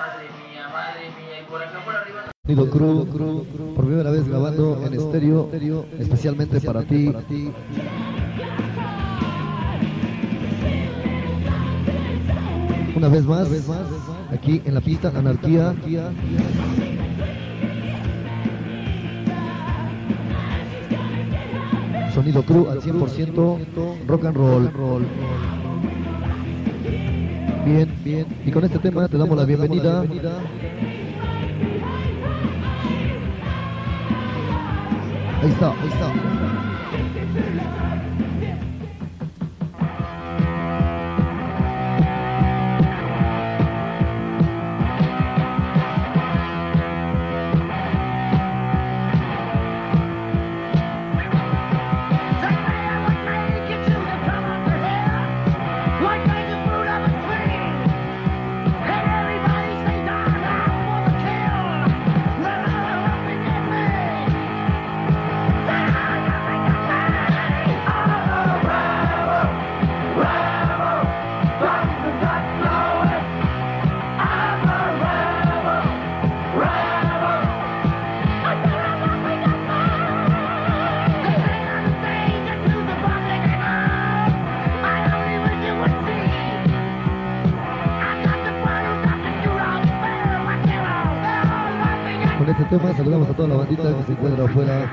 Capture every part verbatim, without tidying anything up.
madre mía, madre mía, y por acá por arriba... Sonido Crew, por primera vez grabando en estéreo, especialmente para ti. Una vez más, aquí en la pista Anarquía. Sonido Crew al cien por ciento, rock and roll. Bien, bien. Y con este tema te damos la bienvenida. Ahí está, ahí está. Con este tema saludamos a toda la bandita que se encuentra afuera.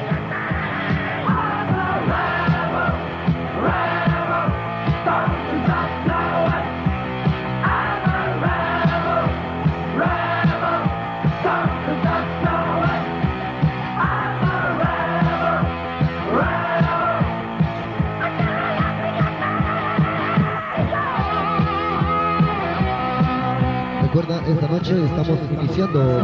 Recuerda, esta noche estamos iniciando.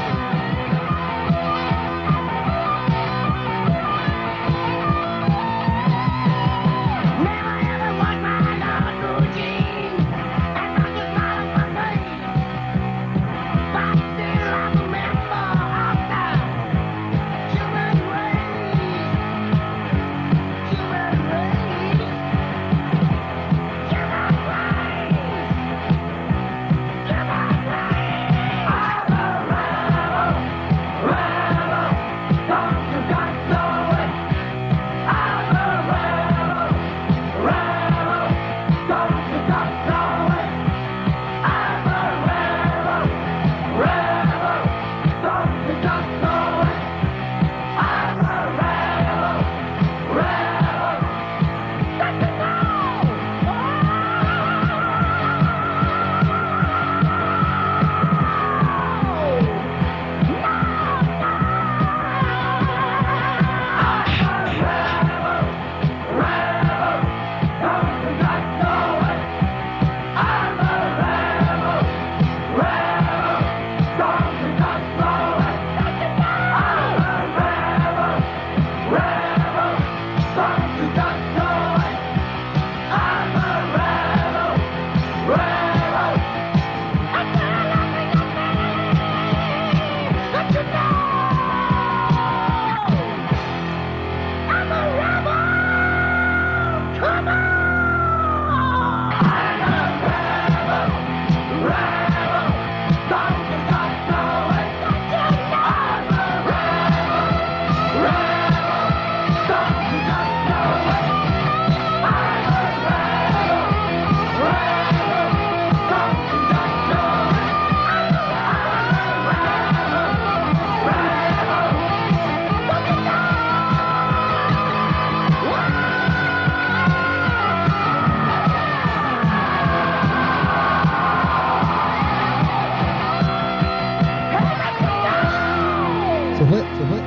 Se fue, se fue.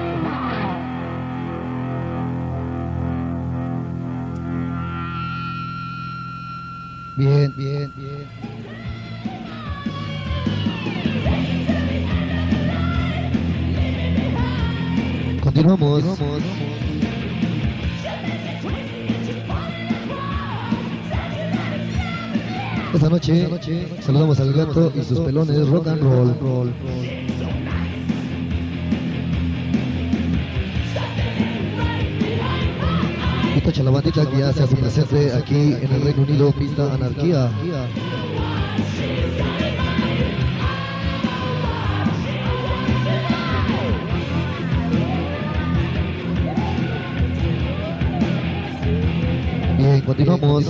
Bien, bien, bien. Continuamos. Continuamos. Esta noche, Esta noche saludamos al gato y sus pelones rock and roll. roll, roll. Esta la bandita que ya se hace presente aquí en el Reino Unido, pista Anarquía. continuamos.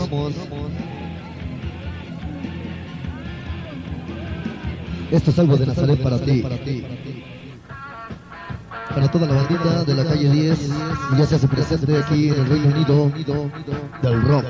Esto es algo de Nazaret para ti. Para toda la bandita de la calle diez, y ya se hace presente aquí en el Reino Unido del rock.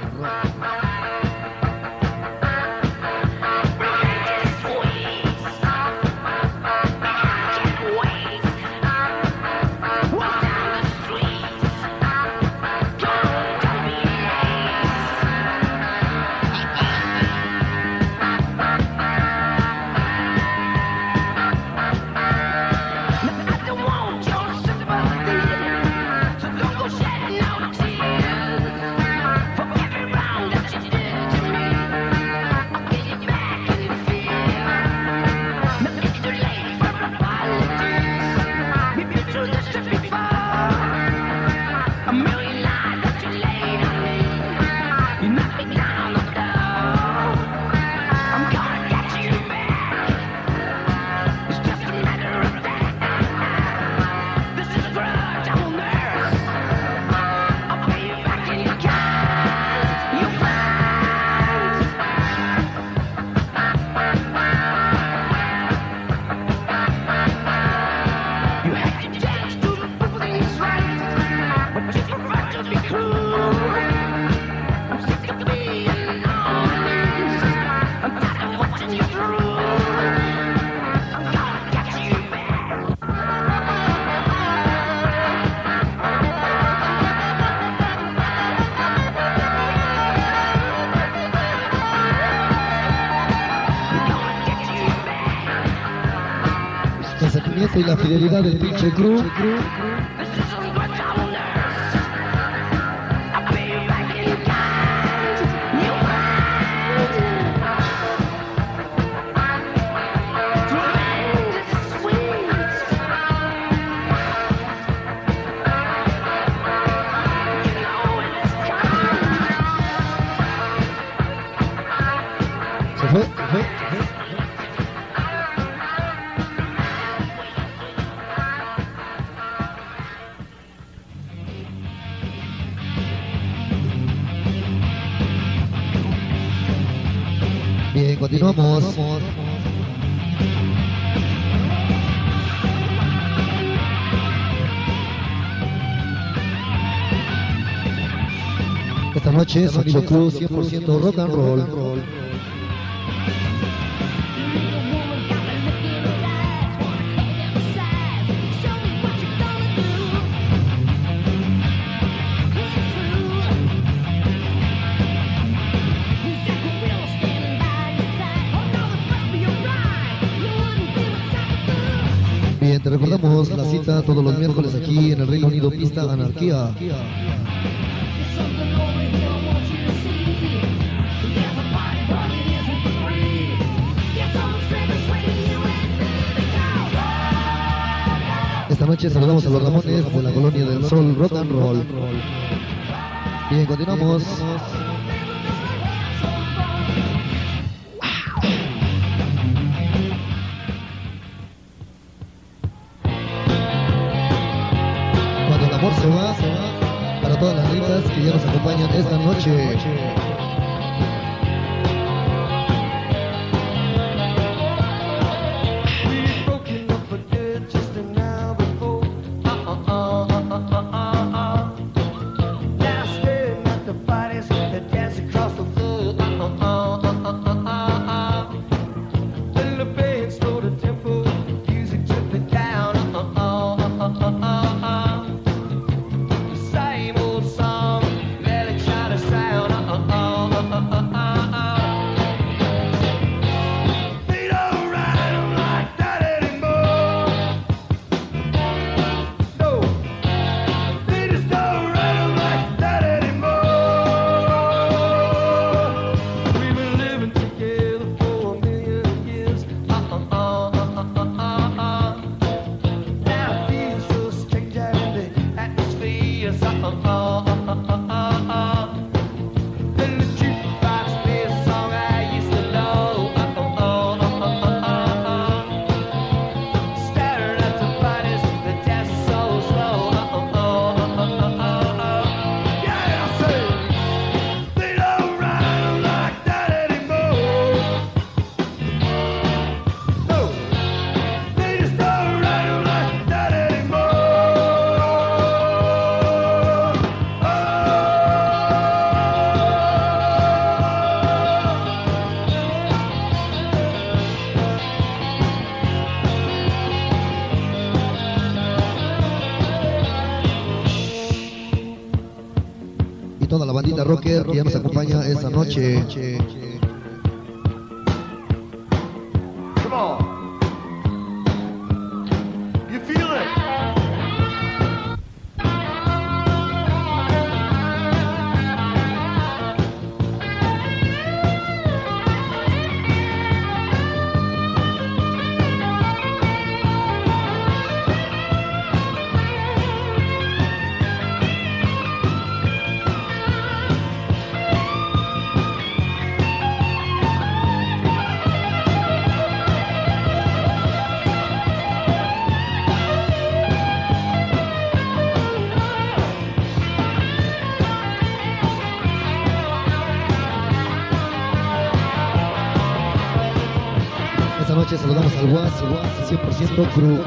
El sentimiento y la fidelidad del pinche crew. Se fue, se fue, se fue. Bien, continuamos. Esta noche Sonido Cruz cien por ciento rock and roll. Bien, te recordamos la cita todos los miércoles aquí en el Reino Unido, Pista Anarquía. Esta noche saludamos a los Ramones de la Colonia del Sol, Rock and Roll. Bien, continuamos. Cuando el amor se va, se va para todas las ricas que ya nos acompañan esta noche. Same old song, really try to sound uh, uh, uh. bandita rocker que ya nos acompaña esta noche. Come on. You feel it? Esta noche saludamos al W A S, cien por ciento crew.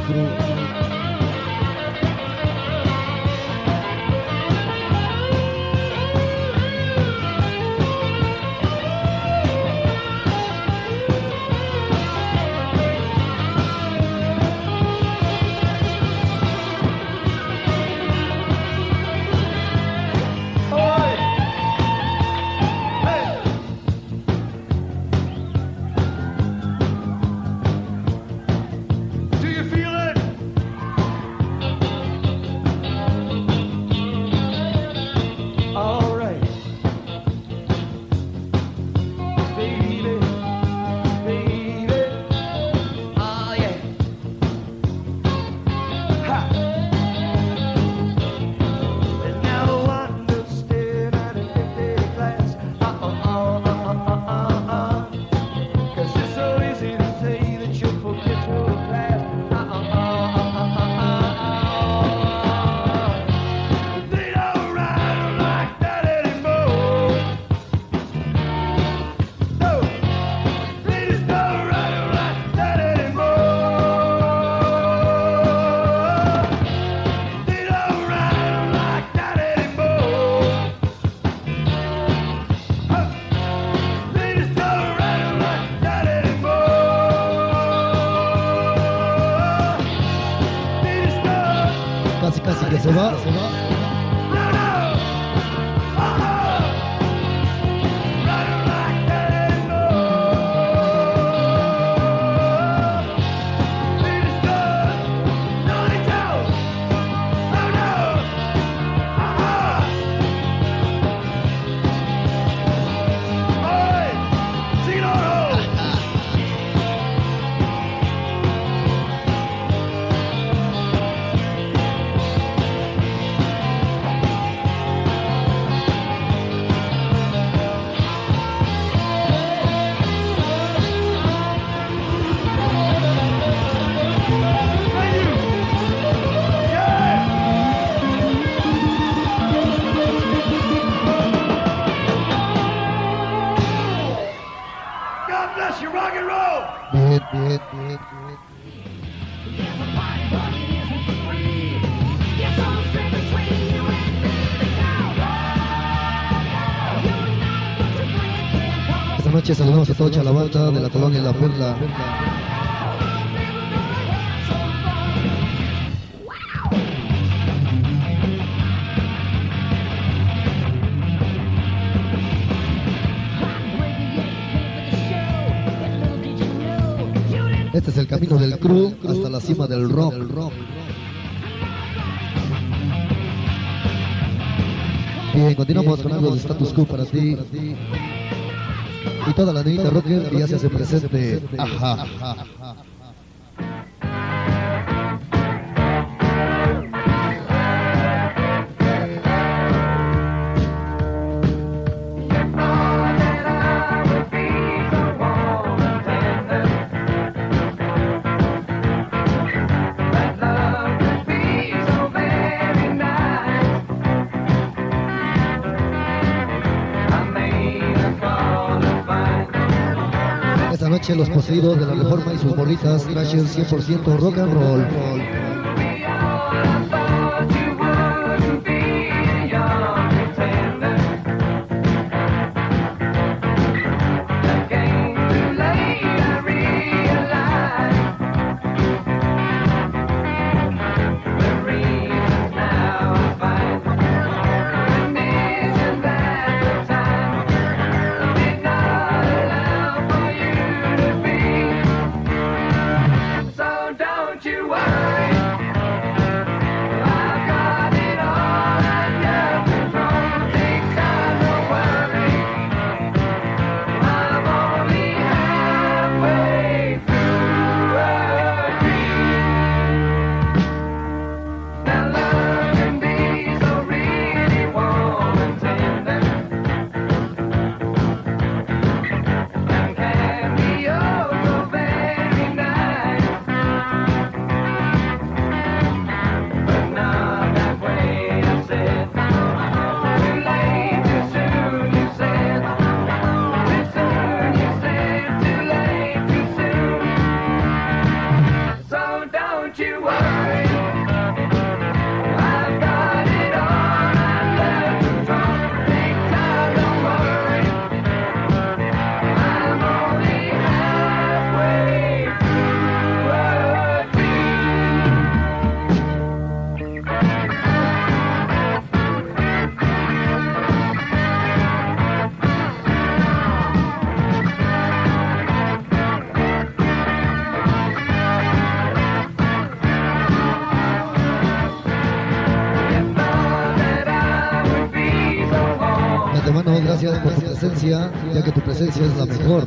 Casi, casi que se va, se va. Bien, bien, bien, bien. Esta noche saludamos a toda la banda de la colonia La Puebla. Este es el camino del crew hasta la cima del rock. Bien, continuamos con algo de status quo para ti. Y toda la negrita rocker que ya se hace presente. Ajá, ajá, ajá. Esta noche los poseídos de la Reforma y sus bolitas Thrasher cien por ciento rock and roll. presencia, ya que tu presencia es la mejor.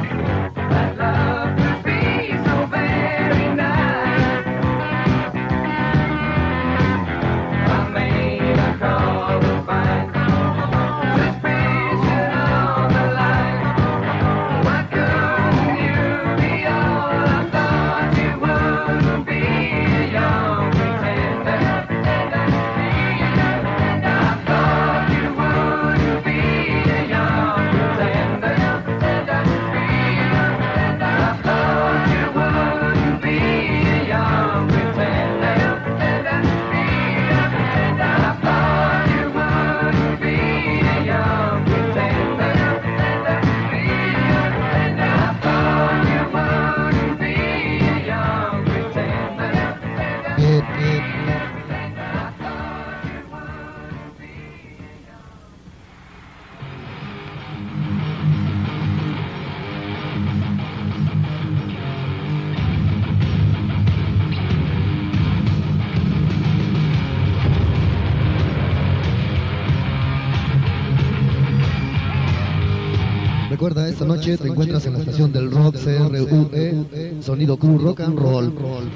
Recuerda, esta noche te encuentras en la estación del rock C R U E, Sonido Crew Rock and Roll.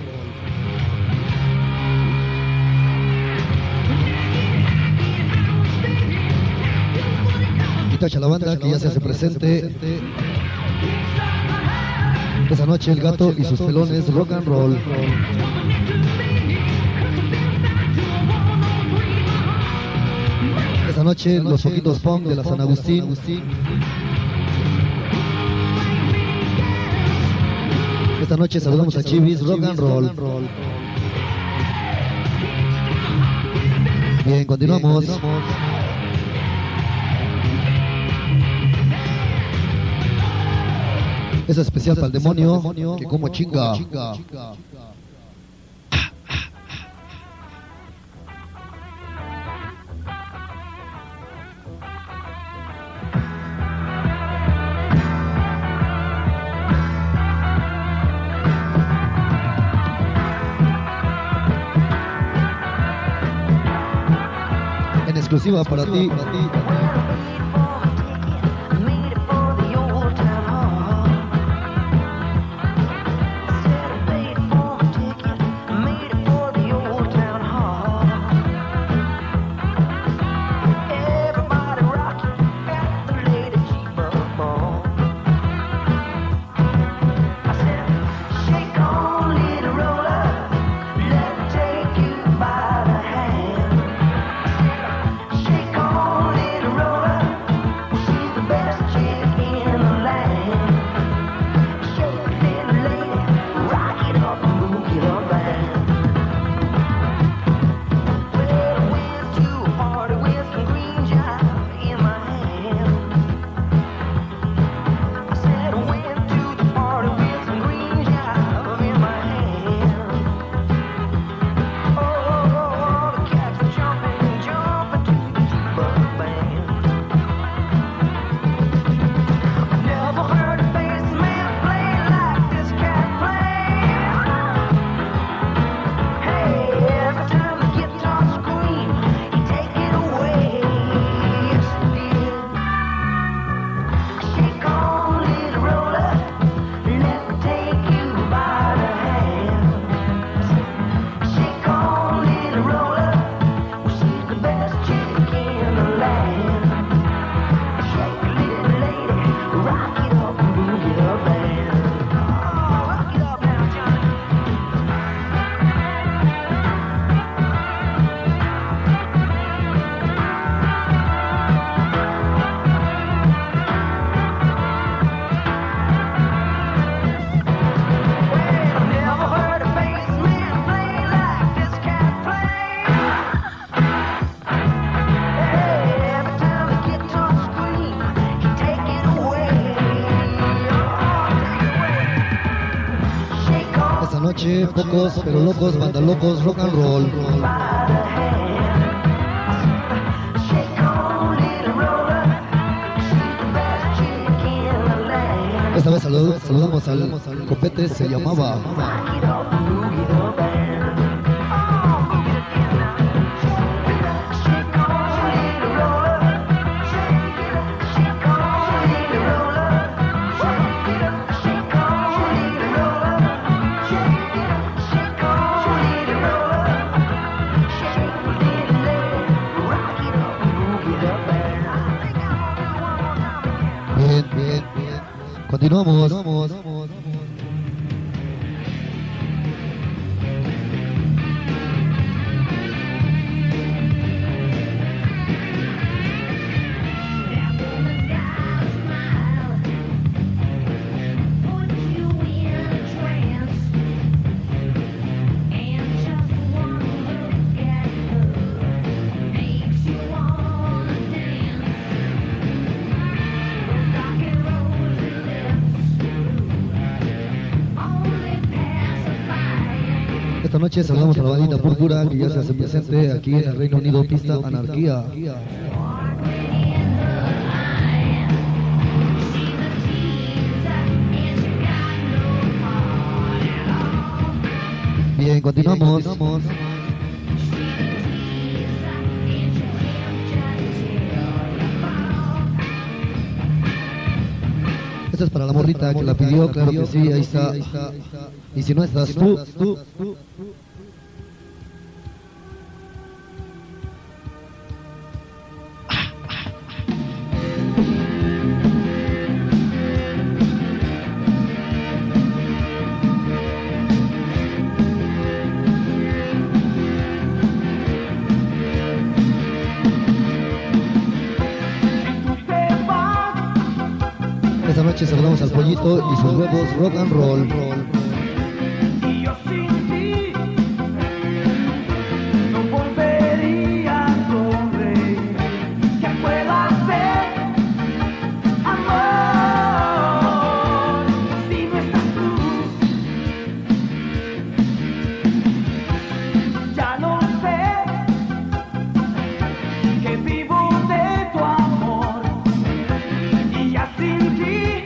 Y tacha la banda que ya se hace presente. Esta noche el gato y sus pelones rock and roll. Esta noche los Ojitos Punk de la San Agustín. Esta noche saludamos a Chivis Rock and Roll. Bien, continuamos. Es especial para el demonio, que como chinga. Exclusiva para ti, para ti. Noche, pocos pero locos, banda locos, rock and roll. Esta vez salud, saludamos al copete, se llamaba. continuamos. continuamos. Esta noche saludamos a la bandita Púrpura que ya se hace presente aquí en el Reino Unido, pista Anarquía. Bien, continuamos. continuamos. Esto es para la morrita que la pidió, claro que sí, ahí está. Y si no estás tú, tú, tú. Esta noche saludamos al pollito y sus huevos rock and roll. Y yo sin ti no volvería a sonreír. ¿Qué puedo hacer, amor, si no estás tú? Ya no sé que vivo de tu amor y ya sin ti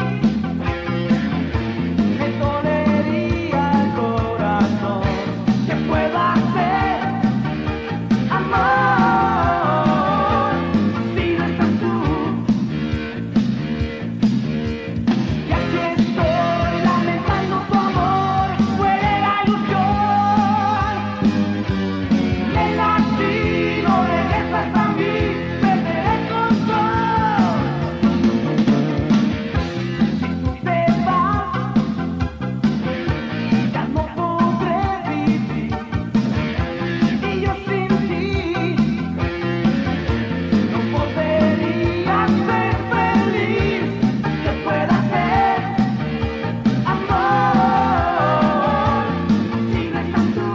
me dolería el corazón. ¿Qué puedo hacer, amor, si no estás tú? Y aquí estoy lamentando tu amor, muere la ilusión. Nena, si no regresas a mí, perderé el control. Si tú te vas, ya no podré vivir. Y yo sin ti no podría ser feliz. ¿Qué puedo hacer, amor, si no estás tú?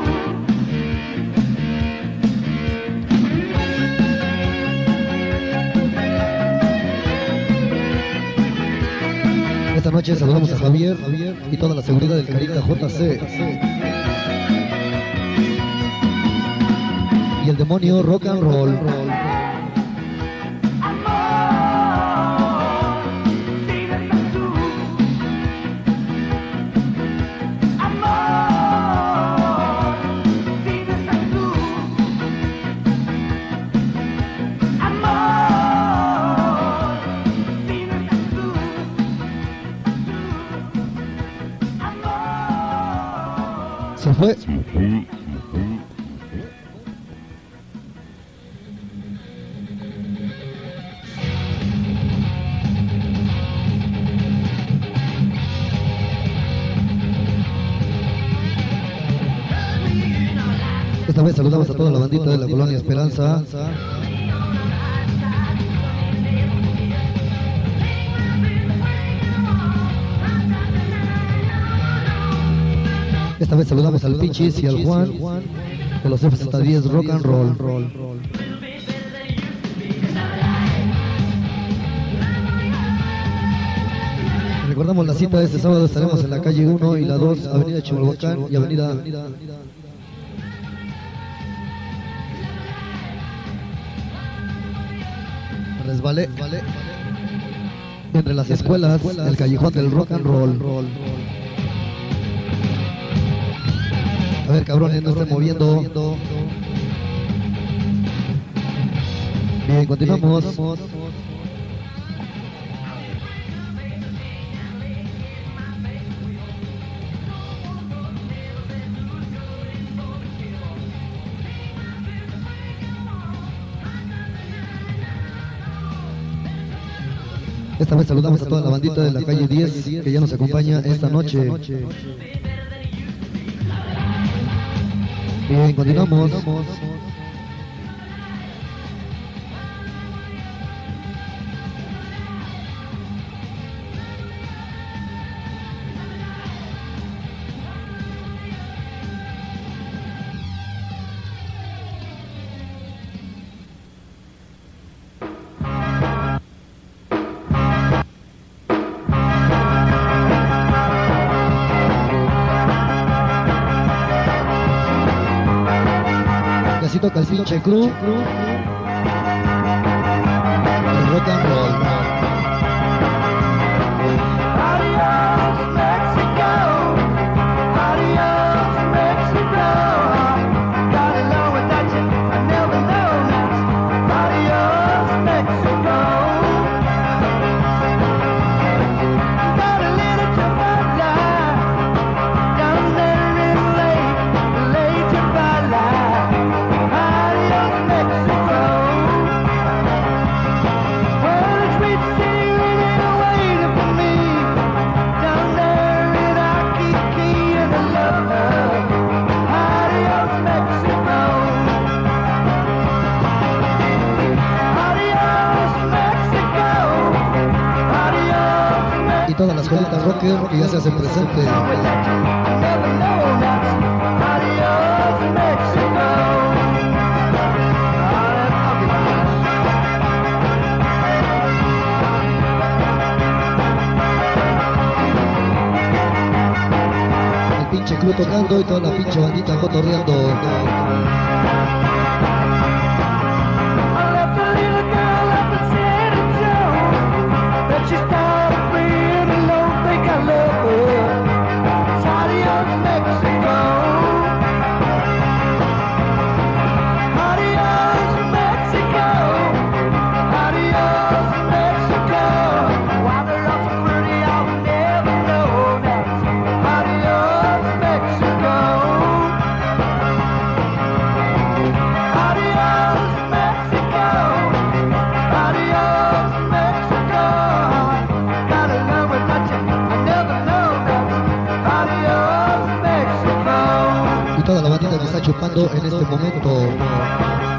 Esta noche saludamos a Javier y toda la seguridad del Carita J C. Y el demonio rock and roll. Amor, si no estás tú. Amor, si no estás tú. Amor, si no estás tú. Amor. Se fue. Esta vez saludamos a toda la bandita de la colonia Esperanza. Esta vez saludamos al Pichis y al Juan de los F Z diez Rock and Roll. Recordamos la cita de este sábado, estaremos en la calle uno y la dos, avenida Chimalhuacán y avenida... Resbalé. Entre las escuelas, el callejón del rock and roll. A ver, cabrones, no estén moviendo. Bien, continuamos. Esta vez saludamos a toda la bandita de la calle diez que ya nos acompaña esta noche. Bien, continuamos. Así toca el pinche crew. El rock and roll. Adiós, Mexico. Adiós, Mexico. Got along without you, I never know that. Adiós, Mexico. Got a little to my life down there in Lake, Lake Chapala. Adiós, Mexico. Well, the sweet city really waiting for me down there in Akiki and the love. Adiós, Mexico. Adiós, Mexico. Adiós, Mexico. Y todas las colitas rocker que ya se hacen presentes. I never know that. Adiós, Mexico. El pinche club tocando y toda la pinche bandita cotorreando. I left a little girl up in San Antonio, but she started being alone, think I love her. Adiós, Mexico. Adiós, Mexico. Adiós, Mexico. Why they're all so pretty, I'll never know that. Adiós, Mexico. Adiós, Mexico. Adiós, Mexico. Gotta learn without you, I never know that. Adiós, Mexico. Y toda la bandita que está chupando en este momento.